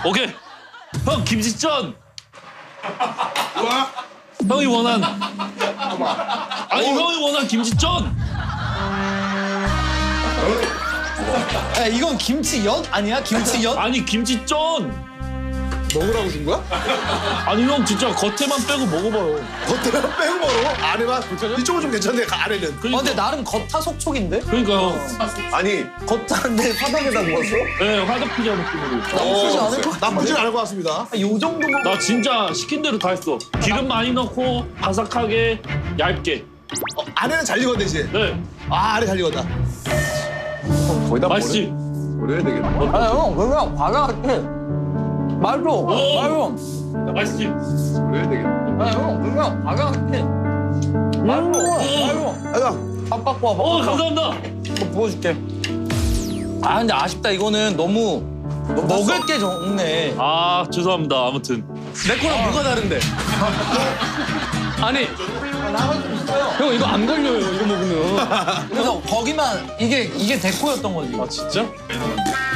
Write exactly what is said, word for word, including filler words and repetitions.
오케이. 형 김치전. 뭐야? 형이 원한. 아니 형이 원한 김치전. 야, 이건 김치연 아니야? 김치연? 아니 김치전. 먹으라고 준 거야? 아니 형 진짜 겉에만 빼고 먹어봐요. 겉에만 빼고 먹어? 안에만? 이쪽은 좀 괜찮네, 아래는. 어, 근데 나름 겉타속촉인데? 그러니까 형. 아니, 겉한데 화덕에다 구웠어? 네 화덕 피자 느낌으로. 나쁘지 않을 것 같아. 나쁘진 않을 것 같습니다. 요 정도만. 나 진짜 시킨 대로 다 했어. 기름 많이 넣고 바삭하게 얇게. 어, 안에는 잘 익었네, 이제. 네. 아, 안에 잘 익었다. 거의 다 맛있지? 버려야 되겠네. 아, 형, 그냥 과자같아. 맛있어. 오! 맛있어. 맛있지? 버려야 되겠네. 아, 형, 그냥 과자같아. 맛있어. 맛있어. 야, 밥 갖고 와, 밥 어 갖고 와. 감사합니다. 이거 부어줄게. 아, 근데 아쉽다. 이거는 너무 먹을 게 적네. 아 죄송합니다. 아무튼. 내 거랑 뭐가 다른데? 아니, 형 이거 안 걸려요. 이거 먹으면. 그래서 거기만 이게 이게 데코였던 거지. 아 진짜?